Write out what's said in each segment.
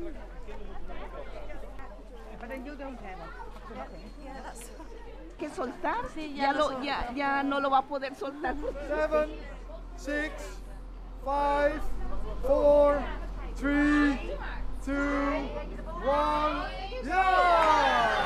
Que soltar, ya no lo va a poder soltar. 7, 6, 5, 4, 3, 2, 1, ja!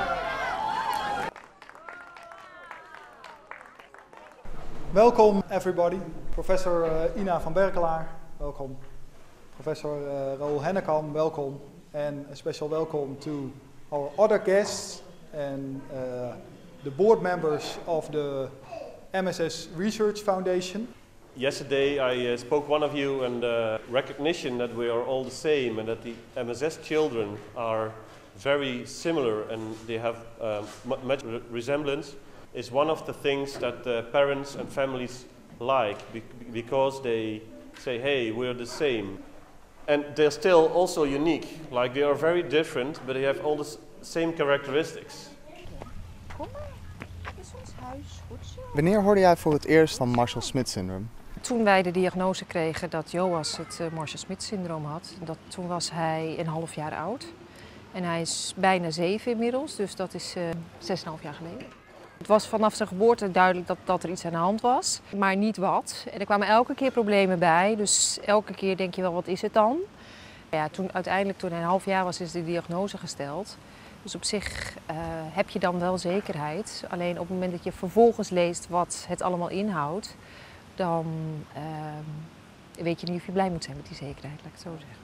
Welkom everybody. Professor Ina van Berkelaar, welkom. Professor Raoul Hennekam, welkom. And a special welcome to our other guests and the board members of the MSS Research Foundation. Yesterday I spoke one of you and recognition that we are all the same and that the MSS children are very similar and they have much resemblance is one of the things that parents and families like because they say, hey, we're the same. And they're still also unique, like they are very different, but they have all the same characteristics. Kom maar, is ons huis goed zo? Wanneer hoorde jij voor het eerst van Marshall-Smith-syndroom? Toen wij de diagnose kregen dat Joas het Marshall-Smith-syndroom had, toen was hij een half jaar oud. En hij is bijna 7 inmiddels, dus dat is 6,5 jaar geleden. Het was vanaf zijn geboorte duidelijk dat er iets aan de hand was, maar niet wat. En er kwamen elke keer problemen bij, dus elke keer denk je wel, wat is het dan? Ja, uiteindelijk toen hij een half jaar was, is de diagnose gesteld. Dus op zich heb je dan wel zekerheid. Alleen op het moment dat je vervolgens leest wat het allemaal inhoudt, dan weet je niet of je blij moet zijn met die zekerheid, laat ik het zo zeggen.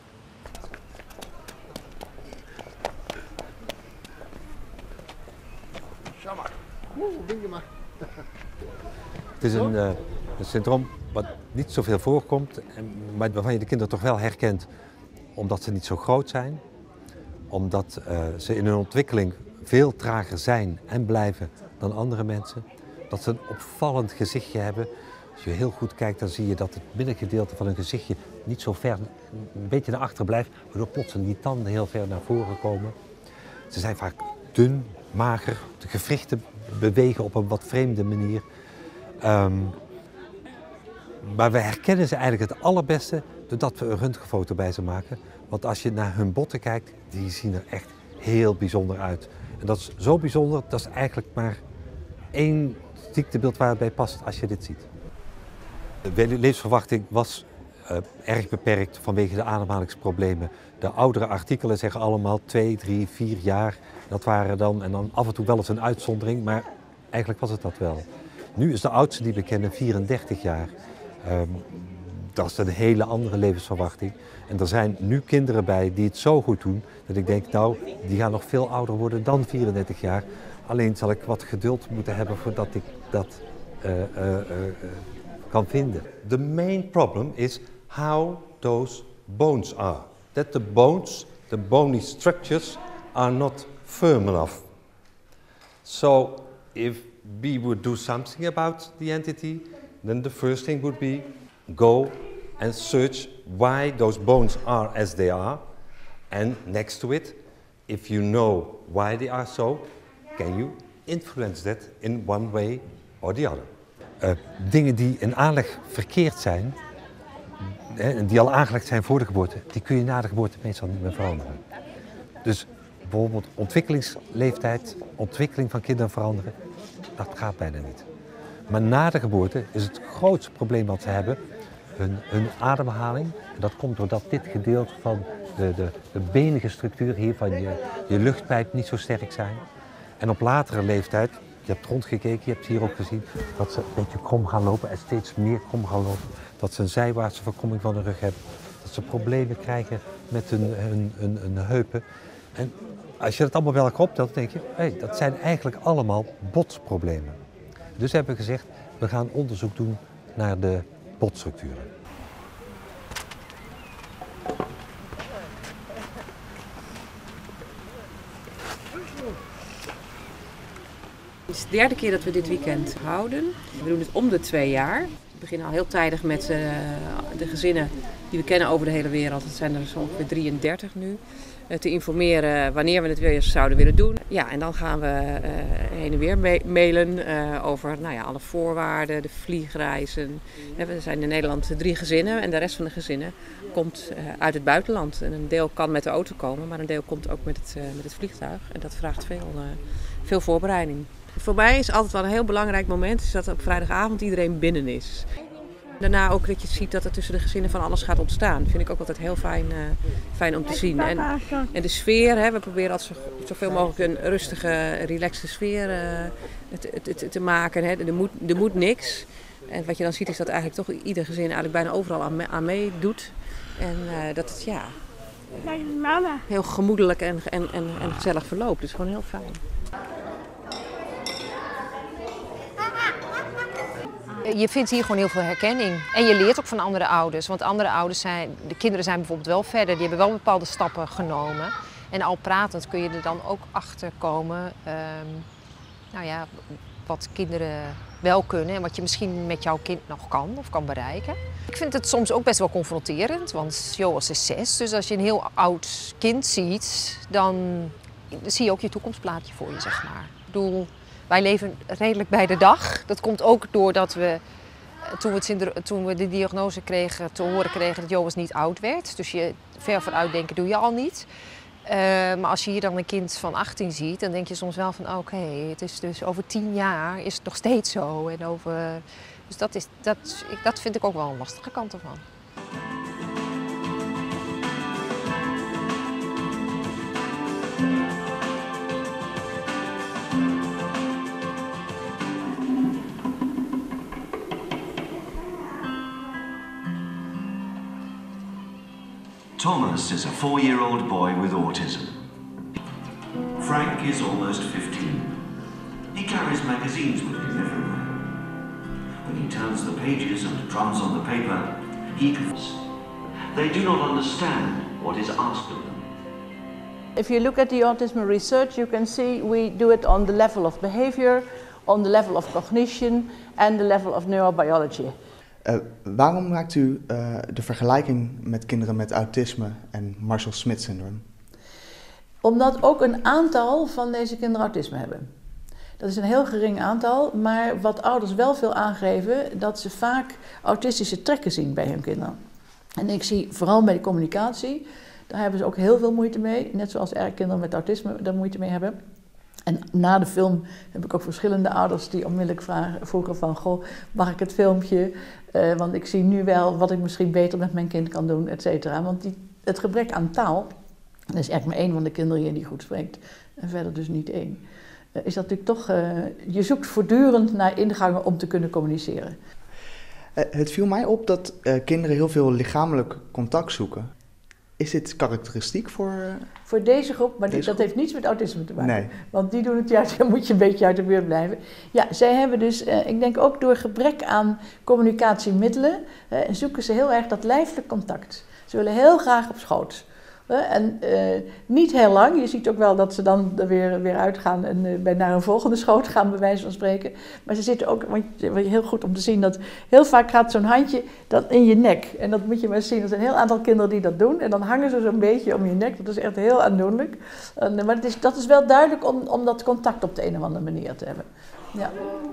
Het is een syndroom wat niet zoveel voorkomt, maar waarvan je de kinderen toch wel herkent omdat ze niet zo groot zijn. Omdat ze in hun ontwikkeling veel trager zijn en blijven dan andere mensen. Dat ze een opvallend gezichtje hebben. Als je heel goed kijkt, dan zie je dat het middengedeelte van hun gezichtje niet zo ver, een beetje naar achter blijft, waardoor plotseling die tanden heel ver naar voren komen. Ze zijn vaak dun, mager, de gewrichten bewegen op een wat vreemde manier. Maar we herkennen ze eigenlijk het allerbeste doordat we een röntgenfoto bij ze maken. Want als je naar hun botten kijkt, die zien er echt heel bijzonder uit. En dat is zo bijzonder, dat is eigenlijk maar één ziektebeeld waar het bij past als je dit ziet. De levensverwachting was erg beperkt vanwege de ademhalingsproblemen. De oudere artikelen zeggen allemaal 2, 3, 4 jaar. Dat waren dan, en dan af en toe wel eens een uitzondering, maar eigenlijk was het dat wel. Nu is de oudste die we kennen 34 jaar. Dat is een hele andere levensverwachting. En er zijn nu kinderen bij die het zo goed doen, dat ik denk, nou, die gaan nog veel ouder worden dan 34 jaar. Alleen zal ik wat geduld moeten hebben voordat ik dat kan vinden. The main problem is how those bones are. That the bones, the bony structures, are not firm enough. So if we would do something about the entity, then the first thing would be go and search why those bones are as they are. And next to it, if you know why they are so, can you influence that in one way or the other? Dingen die in aanleg verkeerd zijn, en die al aangelegd zijn voor de geboorte, die kun je na de geboorte meestal niet meer veranderen. Dus bijvoorbeeld ontwikkelingsleeftijd, ontwikkeling van kinderen veranderen, dat gaat bijna niet. Maar na de geboorte is het grootste probleem wat ze hebben hun ademhaling. Dat komt doordat dit gedeelte van de benige structuur hier van je luchtpijp niet zo sterk zijn. En op latere leeftijd, je hebt rondgekeken, je hebt hier ook gezien dat ze een beetje krom gaan lopen en steeds meer krom gaan lopen. Dat ze een zijwaartse verkromming van de rug hebben. Dat ze problemen krijgen met hun heupen. En als je dat allemaal bij elkaar optelt, denk je, hey, dat zijn eigenlijk allemaal botsproblemen. Dus hebben we gezegd, we gaan onderzoek doen naar de botstructuren. Het is de derde keer dat we dit weekend houden. We doen het om de 2 jaar. We beginnen al heel tijdig met de gezinnen die we kennen over de hele wereld. Het zijn er zo ongeveer 33 nu. te informeren wanneer we het weer zouden willen doen. Ja, en dan gaan we heen en weer mailen over alle voorwaarden, de vliegreizen. We zijn in Nederland 3 gezinnen en de rest van de gezinnen komt uit het buitenland. En een deel kan met de auto komen, maar een deel komt ook met het vliegtuig. En dat vraagt veel voorbereiding. Voor mij is altijd wel een heel belangrijk moment is dat op vrijdagavond iedereen binnen is. Daarna ook dat je ziet dat er tussen de gezinnen van alles gaat ontstaan. Dat vind ik ook altijd heel fijn om te zien. En de sfeer, we proberen altijd zoveel mogelijk een rustige, relaxte sfeer te maken. Er moet niks. En wat je dan ziet is dat eigenlijk toch ieder gezin eigenlijk bijna overal aan meedoet. En dat het heel gemoedelijk en gezellig verloopt. Dus gewoon heel fijn. Je vindt hier gewoon heel veel herkenning. En je leert ook van andere ouders. Want andere ouders de kinderen zijn bijvoorbeeld wel verder. Die hebben wel bepaalde stappen genomen. En al pratend kun je er dan ook achter komen wat kinderen wel kunnen. En wat je misschien met jouw kind nog kan of kan bereiken. Ik vind het soms ook best wel confronterend. Want Joas is 6. Dus als je een heel oud kind ziet, dan zie je ook je toekomstplaatje voor je, zeg maar. Ik bedoel, wij leven redelijk bij de dag. Dat komt ook doordat we, toen we de diagnose kregen, te horen kregen dat Joas niet oud werd. Dus je ver vooruit denken doe je al niet. Maar als je hier dan een kind van 18 ziet, dan denk je soms wel van oké, het is dus over 10 jaar is het nog steeds zo. En dus dat vind ik ook wel een lastige kant ervan. Thomas is a 4-year-old boy with autism. Frank is almost 15. He carries magazines with him everywhere. When he turns the pages and drums on the paper, he confesses. They do not understand what is asked of them. If you look at the autism research, you can see we do it on the level of behavior, on the level of cognition and the level of neurobiology. Waarom maakt u de vergelijking met kinderen met autisme en Marshall-Smith-syndroom? Omdat ook een aantal van deze kinderen autisme hebben. Dat is een heel gering aantal, maar wat ouders wel veel aangeven, dat ze vaak autistische trekken zien bij hun kinderen. En ik zie vooral bij de communicatie, daar hebben ze ook heel veel moeite mee. Net zoals kinderen met autisme daar moeite mee hebben. En na de film heb ik ook verschillende ouders die onmiddellijk vroegen van, goh, mag ik het filmpje? Want ik zie nu wel wat ik misschien beter met mijn kind kan doen, et cetera. Want het gebrek aan taal, dat is eigenlijk maar 1 van de kinderen hier die goed spreekt. En verder dus niet 1. Is dat natuurlijk toch, je zoekt voortdurend naar ingangen om te kunnen communiceren. Het viel mij op dat kinderen heel veel lichamelijk contact zoeken. Is dit karakteristiek voor... Voor deze groep, maar dat heeft niets met autisme te maken. Nee. Want die doen het juist, dan moet je een beetje uit de buurt blijven. Ja, zij hebben dus, ik denk ook door gebrek aan communicatiemiddelen, zoeken ze heel erg dat lijfelijk contact. Ze willen heel graag op schoot. En niet heel lang. Je ziet ook wel dat ze dan er weer uitgaan en naar een volgende schoot gaan, bij wijze van spreken. Maar ze zitten ook, want heel goed om te zien, dat heel vaak gaat zo'n handje dan in je nek. En dat moet je maar zien. Er zijn een heel aantal kinderen die dat doen. En dan hangen ze zo'n beetje om je nek. Dat is echt heel aandoenlijk. Maar dat is wel duidelijk om dat contact op de een of andere manier te hebben. Ja.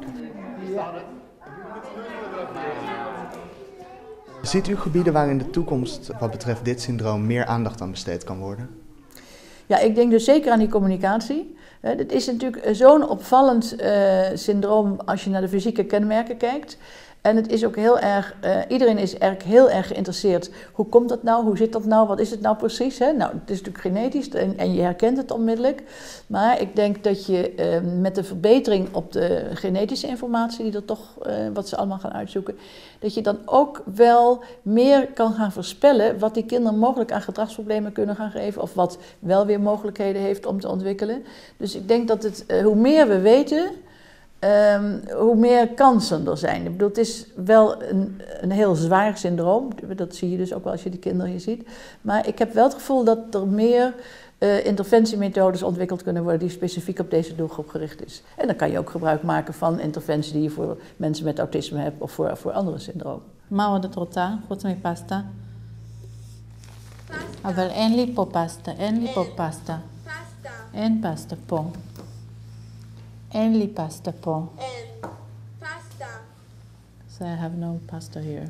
Ziet u gebieden waar in de toekomst wat betreft dit syndroom meer aandacht aan besteed kan worden? Ja, ik denk dus zeker aan die communicatie. Het is natuurlijk zo'n opvallend syndroom als je naar de fysieke kenmerken kijkt. En het is ook heel erg, iedereen is eigenlijk heel erg geïnteresseerd. Hoe komt dat nou? Hoe zit dat nou? Wat is het nou precies? Hè? Nou, het is natuurlijk genetisch en je herkent het onmiddellijk. Maar ik denk dat je met de verbetering op de genetische informatie, die er toch, wat ze allemaal gaan uitzoeken, dat je dan ook wel meer kan gaan voorspellen wat die kinderen mogelijk aan gedragsproblemen kunnen gaan geven. Of wat wel weer mogelijkheden heeft om te ontwikkelen. Dus ik denk dat hoe meer we weten, hoe meer kansen er zijn. Ik bedoel, het is wel een heel zwaar syndroom. Dat zie je dus ook wel als je die kinderen hier ziet. Maar ik heb wel het gevoel dat er meer interventiemethodes ontwikkeld kunnen worden die specifiek op deze doelgroep gericht is. En dan kan je ook gebruik maken van interventie die je voor mensen met autisme hebt of voor andere syndromen. Mama de trota, goed mee pasta. אבל אין לי פה פסטה, אין לי פה פסטה. פסטה. אין פסטה פה. אין לי פסטה פה. אין. פסטה. So I have no pasta here.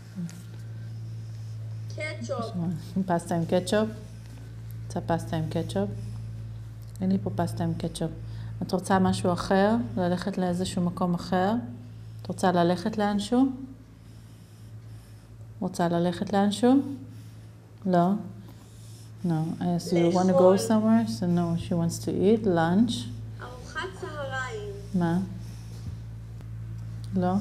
קטשופ. פסטה עם קטשופ? רוצה פסטה עם קטשופ? אין לי פה פסטה עם קטשופ. את רוצה משהו אחר? ללכת לאיזשהו מקום אחר? את רוצה ללכת לאנשהו? רוצה ללכת לאנשהו? לא? No. I asked you, want to go somewhere? So no, she wants to eat lunch. ארוחת צהריים. מה? לא?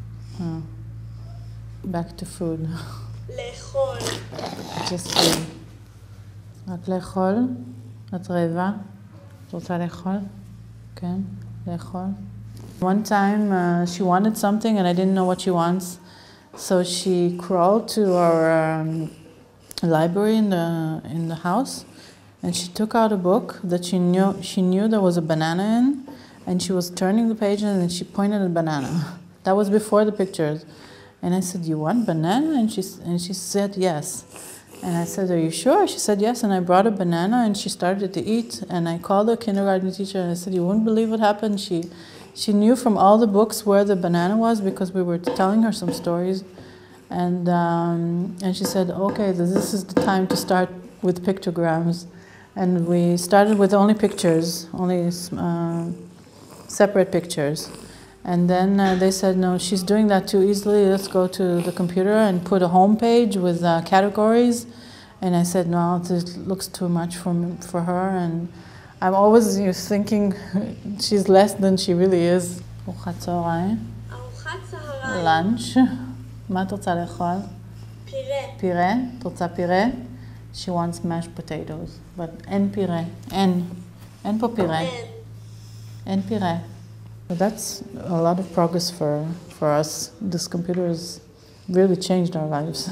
Back to food. לאכול. Just food. רק לאכול? את רעבה? את רוצה לאכול? כן, לאכול. One time she wanted something and I didn't know what she wants. So she crawled to our library in the house and she took out a book that she knew there was a banana in, and she was turning the page and she pointed at a banana. That was before the pictures. And I said, "You want banana?" And she said yes. And I said, "Are you sure?" She said yes, and I brought a banana and she started to eat, and I called the kindergarten teacher and I said, "You wouldn't believe what happened." She knew from all the books where the banana was because we were telling her some stories. And she said, "Okay, this is the time to start with pictograms." And we started with only pictures, only separate pictures. And then they said, "No, she's doing that too easily. Let's go to the computer and put a home page with categories." And I said, "No, this looks too much for her." And I'm always thinking she's less than she really is. ארוחת צהריים. ארוחת צהריים. Lunch. מה את רוצה לאכול? פירה. פירה? את רוצה פירה? She wants mashed potatoes. But אין פירה. אין פה פירה. אין פירה. But that's a lot of progress for us. This computer has really changed our lives.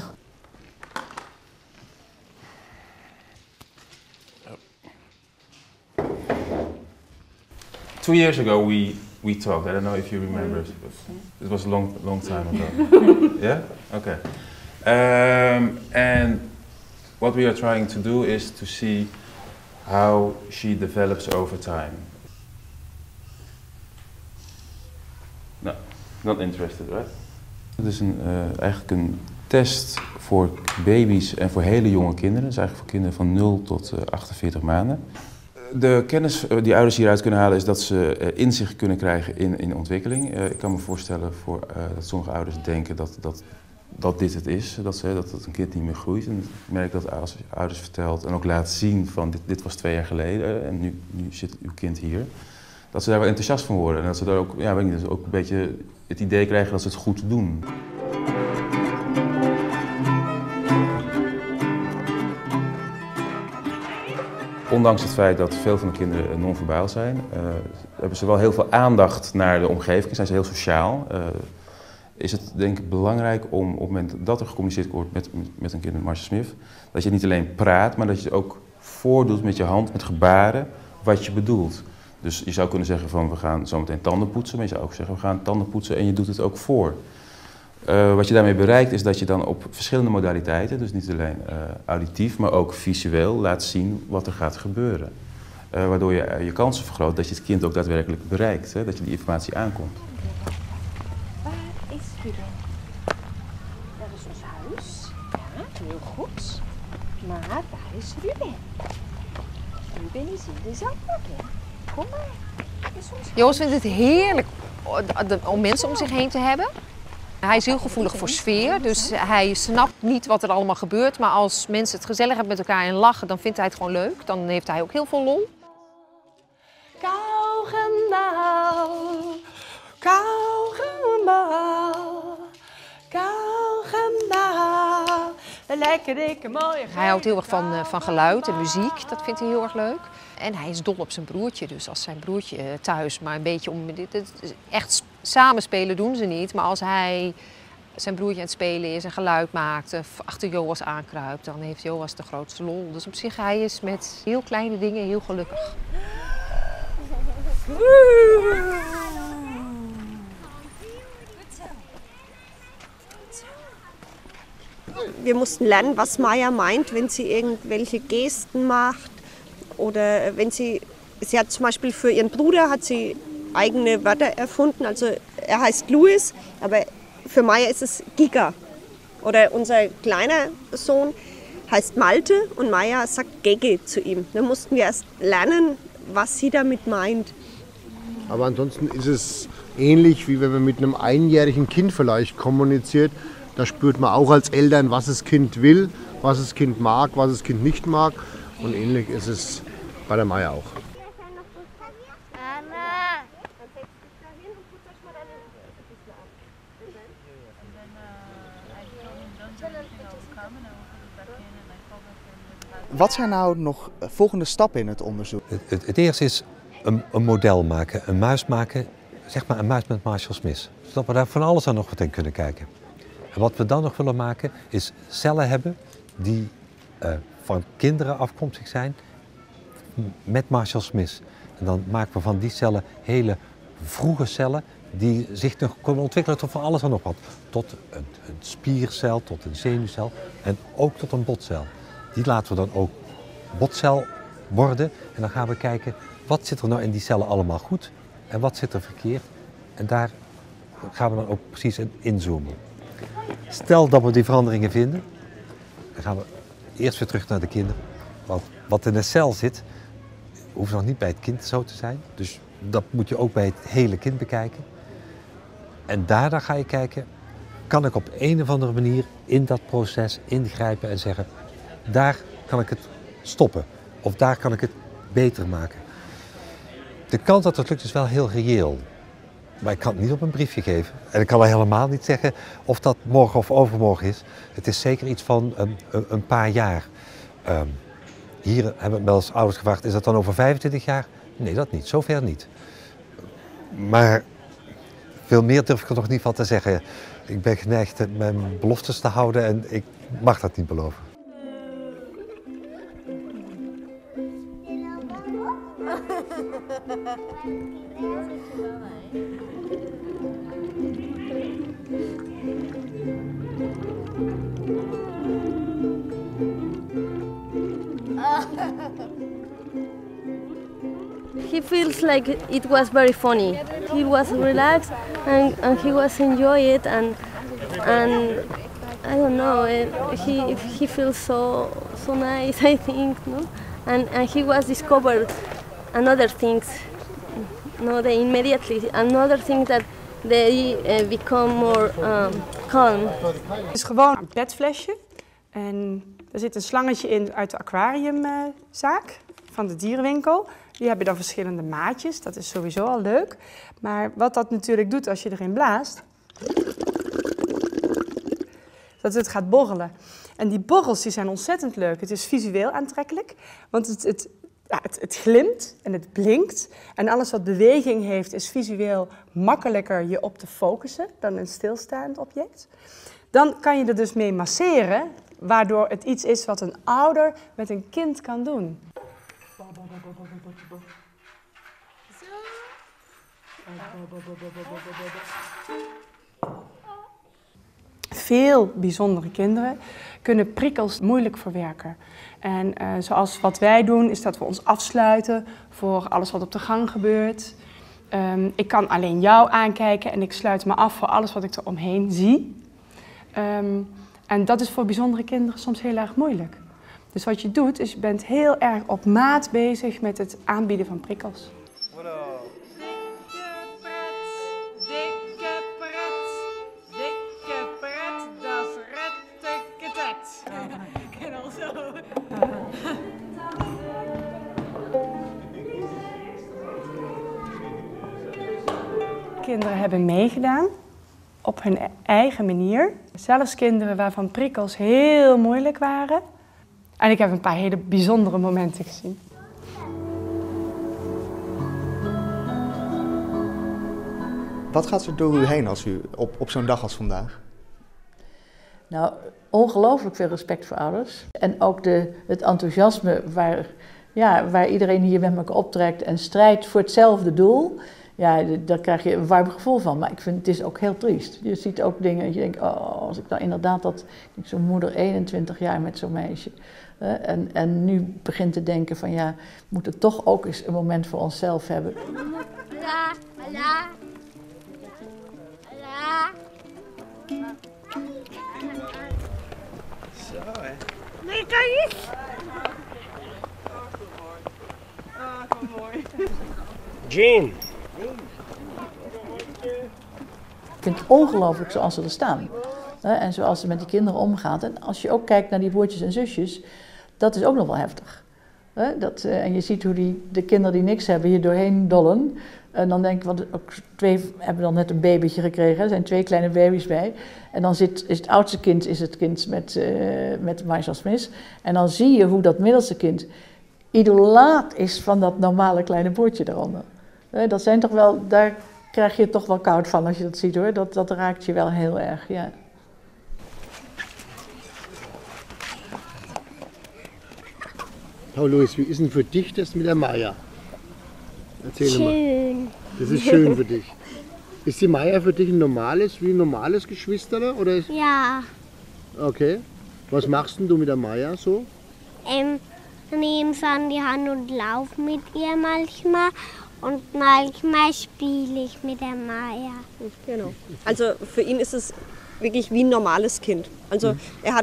Two years ago we talked. I don't know if you remember. It was a long time ago. Yeah? Okay. And what we are trying to do is to see how she develops over time. No, not interested, right? Het is eigenlijk een test voor baby's en voor hele jonge kinderen. Dus eigenlijk voor kinderen van 0 tot 48 maanden. De kennis die ouders hieruit kunnen halen is dat ze inzicht kunnen krijgen in ontwikkeling. Ik kan me voorstellen dat sommige ouders denken dat dit het is, dat een kind niet meer groeit. En ik merk dat als ouders vertelt en ook laat zien van dit was 2 jaar geleden en nu zit uw kind hier. Dat ze daar wel enthousiast van worden en dat ze daar ook, ja, weet niet, dus ook een beetje het idee krijgen dat ze het goed doen. Ondanks het feit dat veel van de kinderen non-verbaal zijn, hebben ze wel heel veel aandacht naar de omgeving, zijn ze heel sociaal. Is het denk ik belangrijk om op het moment dat er gecommuniceerd wordt met een kind met Marshall Smith, dat je niet alleen praat, maar dat je ook voordoet met je hand, met gebaren, wat je bedoelt. Dus je zou kunnen zeggen van we gaan zo meteen tanden poetsen, maar je zou ook zeggen we gaan tanden poetsen en je doet het ook voor. Wat je daarmee bereikt is dat je dan op verschillende modaliteiten, dus niet alleen auditief, maar ook visueel laat zien wat er gaat gebeuren. Waardoor je je kansen vergroot dat je het kind ook daadwerkelijk bereikt, hè, dat je die informatie aankomt. Waar is Ruben? Dat is ons huis. Ja, heel goed. Maar waar is Ruben? Ruben is in de zakbak, hè? Kom maar. Joost vindt het heerlijk om mensen om zich heen te hebben. Hij is heel gevoelig voor sfeer, dus hij snapt niet wat er allemaal gebeurt. Maar als mensen het gezellig hebben met elkaar en lachen, dan vindt hij het gewoon leuk. Dan heeft hij ook heel veel lol. Kauwgemaal, kauwgemaal, kauwgemaal. Lekker dikke mooie. Hij houdt heel erg van geluid en muziek, dat vindt hij heel erg leuk. En hij is dol op zijn broertje, dus als zijn broertje thuis maar een beetje echt samenspelen doen ze niet. Maar als hij zijn broertje aan het spelen is en geluid maakt, achter Joas aankruipt, dan heeft Joas de grootste lol. Dus op zich, hij is met heel kleine dingen heel gelukkig. Wir mussten lernen, was Maya meint, wenn sie irgendwelche Gesten macht. Oder wenn sie hat zum Beispiel für ihren Bruder hat sie eigene Wörter erfunden. Also er heißt Louis, aber für Maya ist es Giga. Oder unser kleiner Sohn heißt Malte und Maya sagt Gege zu ihm. Da mussten wir erst lernen, was sie damit meint. Aber ansonsten ist es ähnlich, wie wenn man mit einem einjährigen Kind vielleicht kommuniziert. Da spürt man auch als Eltern, was das Kind will, was das Kind mag, was das Kind nicht mag. Und ähnlich ist es bei der Maya auch. Wat zijn nou nog volgende stappen in het onderzoek? Het eerste is een model maken, een muis maken, zeg maar een muis met Marshall Smith. Zodat we daar van alles aan nog wat in kunnen kijken. En wat we dan nog willen maken is cellen hebben die van kinderen afkomstig zijn met Marshall Smith. En dan maken we van die cellen hele vroege cellen die zich nog kunnen ontwikkelen tot van alles en nog wat. Tot een spiercel, tot een zenuwcel en ook tot een botcel. Die laten we dan ook botcel worden en dan gaan we kijken wat zit er nou in die cellen allemaal goed en wat zit er verkeerd. En daar gaan we dan ook precies in inzoomen. Stel dat we die veranderingen vinden, dan gaan we eerst weer terug naar de kinderen. Want wat in een cel zit, hoeft nog niet bij het kind zo te zijn. Dus dat moet je ook bij het hele kind bekijken. En daarna ga je kijken, kan ik op een of andere manier in dat proces ingrijpen en zeggen, daar kan ik het stoppen. Of daar kan ik het beter maken. De kans dat het lukt is wel heel reëel. Maar ik kan het niet op een briefje geven. En ik kan al helemaal niet zeggen of dat morgen of overmorgen is. Het is zeker iets van een paar jaar. Hier hebben we wel eens ouders gevraagd, is dat dan over 25 jaar? Nee, dat niet. Zover niet. Maar veel meer durf ik er nog niet van te zeggen. Ik ben geneigd mijn beloftes te houden en ik mag dat niet beloven. He feels like it was very funny. He was relaxed and he was enjoying it and I don't know, he feels so nice, I think, no? And he was discovered another things, no, they immediately another thing that they become more calm. Het is gewoon een petflesje en er zit een slangetje in uit de aquariumzaak van de dierenwinkel. Die hebben dan verschillende maatjes, dat is sowieso al leuk. Maar wat dat natuurlijk doet als je erin blaast, dat het gaat borrelen. En die borrels die zijn ontzettend leuk. Het is visueel aantrekkelijk, want het glimt en het blinkt. En alles wat beweging heeft is visueel makkelijker je op te focussen dan een stilstaand object. Dan kan je er dus mee masseren, waardoor het iets is wat een ouder met een kind kan doen. Veel bijzondere kinderen kunnen prikkels moeilijk verwerken. En zoals wat wij doen, is dat we ons afsluiten voor alles wat op de gang gebeurt. Ik kan alleen jou aankijken en ik sluit me af voor alles wat ik er omheen zie. En dat is voor bijzondere kinderen soms heel erg moeilijk. Dus wat je doet, is je bent heel erg op maat bezig met het aanbieden van prikkels. Kinderen hebben meegedaan op hun eigen manier. Zelfs kinderen waarvan prikkels heel moeilijk waren. En ik heb een paar hele bijzondere momenten gezien. Wat gaat er door u heen als u op zo'n dag als vandaag? Nou, ongelooflijk veel respect voor ouders. En ook het enthousiasme waar iedereen hier met elkaar optrekt en strijdt voor hetzelfde doel. ja, daar krijg je een warm gevoel van. Maar ik vind het is ook heel triest. Je ziet ook dingen dat je denkt, oh, als ik nou inderdaad zo'n moeder 21 jaar met zo'n meisje. En nu begint te denken van ja, we moeten toch ook eens een moment voor onszelf hebben. Zo hè. Nee, kijk eens. Jean. Ik vind het ongelooflijk zoals ze er staan. En zoals ze met die kinderen omgaat. En als je ook kijkt naar die broertjes en zusjes, dat is ook nog wel heftig. En je ziet hoe de kinderen die niks hebben hier doorheen dollen. En dan denk ik, want ook 2 hebben dan net een babytje gekregen. Er zijn 2 kleine baby's bij. En dan is het oudste kind, het kind met Marshall Smith. En dan zie je hoe dat middelste kind idolaat is van dat normale kleine broertje daaronder. Dat zijn toch wel, daar krijg je toch wel koud van als je dat ziet hoor. Dat raakt je wel heel erg, ja. Oh Louis, wie ist denn für dich das mit der Maya? Erzähl Schön. mal. Das ist schön für dich. Ist die Maya für dich wie ein normales Geschwisterle? Oder ist... Ja, Okay. Was machst denn du mit der Maya so? nehme sie an die Hand und laufe mit ihr manchmal. Und manchmal spiele ich mit der Maya. Genau. Also für ihn ist es wirklich wie ein normales Kind. Also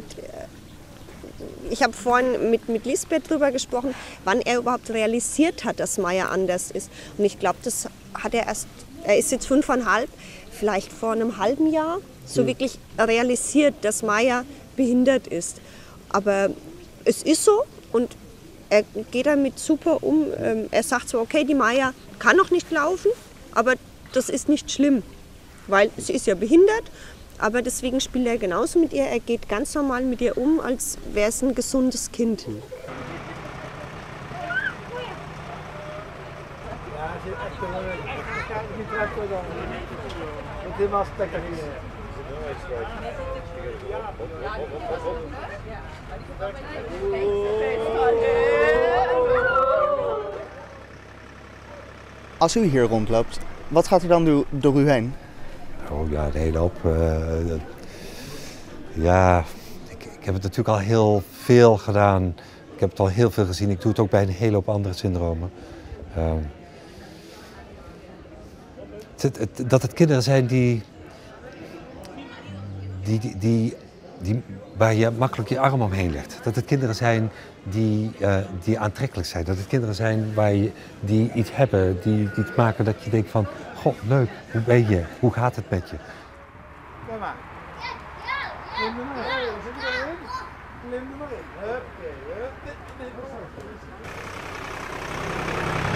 ich habe vorhin mit Lisbeth darüber gesprochen, wann er überhaupt realisiert hat, dass Maya anders ist. Und ich glaube, das hat er ist jetzt 5,5, vielleicht vor einem halben Jahr, so wirklich realisiert, dass Maya behindert ist. Aber es ist so und er geht damit super um. Er sagt so, okay, die Maya kann noch nicht laufen, aber das ist nicht schlimm, weil sie ist ja behindert. Aber deswegen spielt er genauso mit ihr. Er geht ganz normal mit ihr um, als wäre es ein gesundes Kind. Ja, het is echt je trekt er dan. Het is helemaal spectaculair. Als u hier rondloopt, wat gaat er dan door u heen? Oh ja, de hele hoop. Ja, ik heb het natuurlijk al heel veel gedaan. Ik heb het al heel veel gezien. Ik doe het ook bij een hele hoop andere syndromen. Dat het kinderen zijn waar je makkelijk je arm omheen legt. Dat het kinderen zijn die aantrekkelijk zijn. Dat het kinderen zijn die iets hebben, die iets maken dat je denkt van... Goh, leuk, hoe ben je? Hoe gaat het met je? Kom maar. Lim er maar in. Zit er erin? Lim er maar in. Hup, hup.